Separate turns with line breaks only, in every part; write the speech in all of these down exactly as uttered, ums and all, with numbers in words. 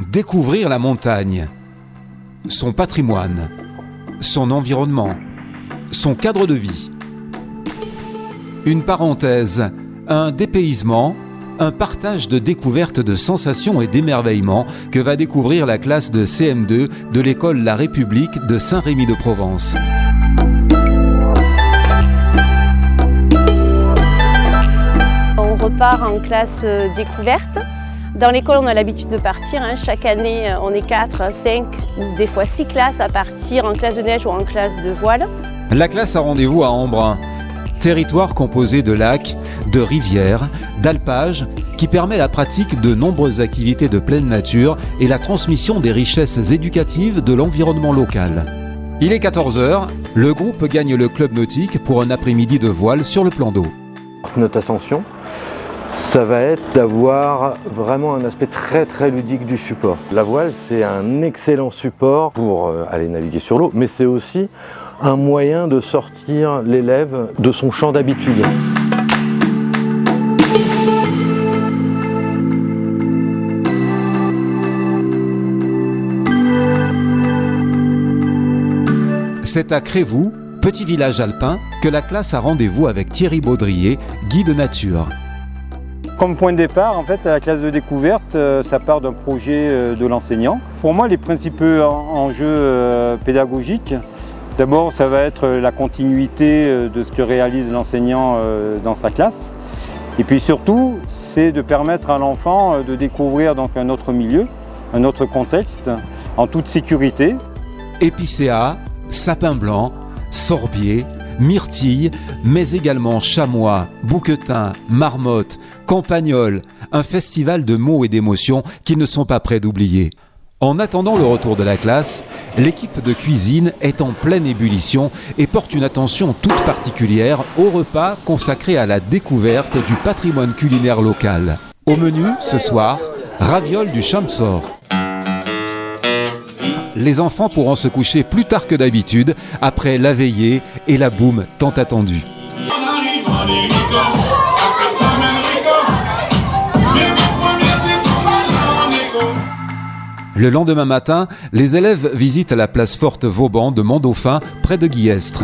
Découvrir la montagne, son patrimoine, son environnement, son cadre de vie. Une parenthèse, un dépaysement, un partage de découvertes, de sensations et d'émerveillements que va découvrir la classe de C M deux de l'école La République de Saint-Rémy-de-Provence.
On repart en classe découverte. Dans l'école, on a l'habitude de partir. Hein. Chaque année, on est quatre, cinq ou des fois six classes à partir en classe de neige ou en classe de voile.
La classe a rendez-vous à Embrun, territoire composé de lacs, de rivières, d'alpages, qui permet la pratique de nombreuses activités de pleine nature et la transmission des richesses éducatives de l'environnement local. Il est quatorze heures, le groupe gagne le club nautique pour un après-midi de voile sur le plan d'eau.
Notre attention, ça va être d'avoir vraiment un aspect très très ludique du support. La voile, c'est un excellent support pour aller naviguer sur l'eau, mais c'est aussi un moyen de sortir l'élève de son champ d'habitude.
C'est à Crévoux, petit village alpin, que la classe a rendez-vous avec Thierry Baudrier, guide nature.
Comme point de départ, en fait, la classe de découverte, ça part d'un projet de l'enseignant. Pour moi, les principaux enjeux pédagogiques, d'abord, ça va être la continuité de ce que réalise l'enseignant dans sa classe. Et puis surtout, c'est de permettre à l'enfant de découvrir donc un autre milieu, un autre contexte, en toute sécurité.
Épicéa, sapin blanc, sorbier, myrtille, mais également chamois, bouquetin, marmotte, campagnol, un festival de mots et d'émotions qui ne sont pas prêts d'oublier. En attendant le retour de la classe, l'équipe de cuisine est en pleine ébullition et porte une attention toute particulière au repas consacré à la découverte du patrimoine culinaire local. Au menu, ce soir, ravioles du Champsor. Les enfants pourront se coucher plus tard que d'habitude après la veillée et la boum tant attendue. Le lendemain matin, les élèves visitent la place forte Vauban de Mont-Dauphin, près de Guillestre.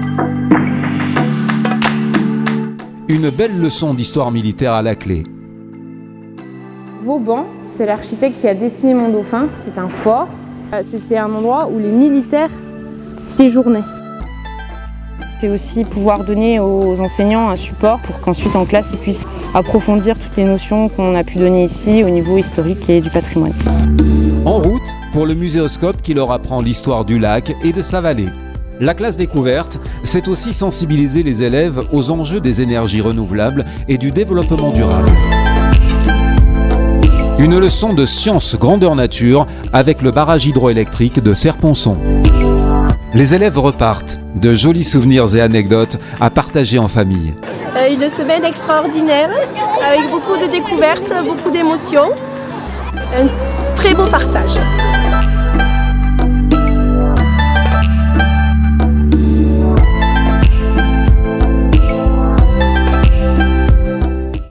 Une belle leçon d'histoire militaire à la clé.
Vauban, c'est l'architecte qui a dessiné Mont-Dauphin. C'est un fort. C'était un endroit où les militaires séjournaient. C'est aussi pouvoir donner aux enseignants un support pour qu'ensuite en classe ils puissent approfondir toutes les notions qu'on a pu donner ici au niveau historique et du patrimoine.
En route pour le muséoscope qui leur apprend l'histoire du lac et de sa vallée. La classe découverte, c'est aussi sensibiliser les élèves aux enjeux des énergies renouvelables et du développement durable. Une leçon de science grandeur nature avec le barrage hydroélectrique de Serponçon. Les élèves repartent, de jolis souvenirs et anecdotes à partager en famille.
Une semaine extraordinaire, avec beaucoup de découvertes, beaucoup d'émotions. Un très beau partage.